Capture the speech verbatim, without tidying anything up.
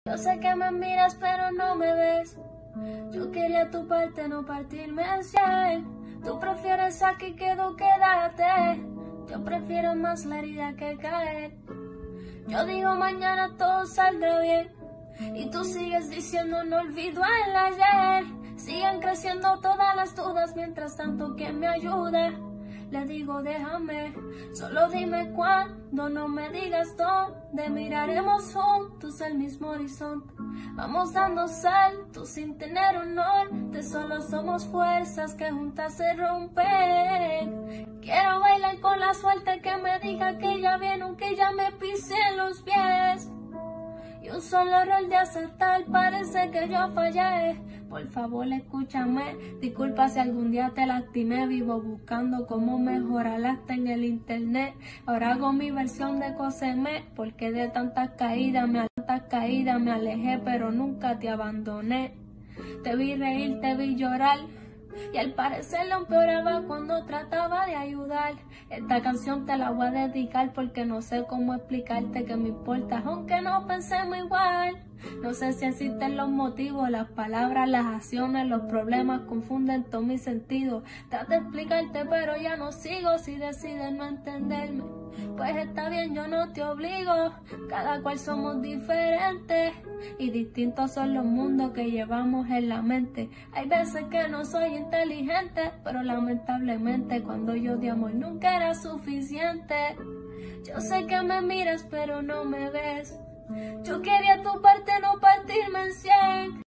Yo sé que me miras pero no me ves. Yo quería tu parte, no partirme en cien. Tú prefieres aquí quedo, quédate. Yo prefiero más la herida que caer. Yo digo mañana todo saldrá bien. Y tú sigues diciendo no olvido el ayer. Siguen creciendo todas las dudas, mientras tanto ¿quién me ayuda? Le digo déjame, solo dime cuándo, no me digas dónde. Miraremos juntos el mismo horizonte. Vamos dando saltos sin tener un norte. Solo somos fuerzas que juntas se rompen. Quiero bailar con la suerte que me diga que ya viene, aunque ya me pise los pies. Y un solo error de aceptar, parece que yo fallé. Por favor escúchame, disculpa si algún día te lastimé. Vivo buscando cómo mejorar hasta en el internet. Ahora hago mi versión de Coseme, porque de tantas caídas me, tantas caídas me alejé, pero nunca te abandoné. Te vi reír, te vi llorar, y al parecer lo empeoraba cuando trataba de ayudar. Esta canción te la voy a dedicar porque no sé cómo explicarte que me importa, aunque no pensemos igual. No sé si existen los motivos, las palabras, las acciones, los problemas confunden todo mi sentido. Trato de explicarte pero ya no sigo. Si decides no entenderme, pues está bien, yo no te obligo. Cada cual somos diferentes y distintos son los mundos que llevamos en la mente. Hay veces que no soy inteligente, pero lamentablemente cuando yo di amor nunca era suficiente. Yo sé que me miras pero no me ves. Yo quería tu parte, no partirme en cien.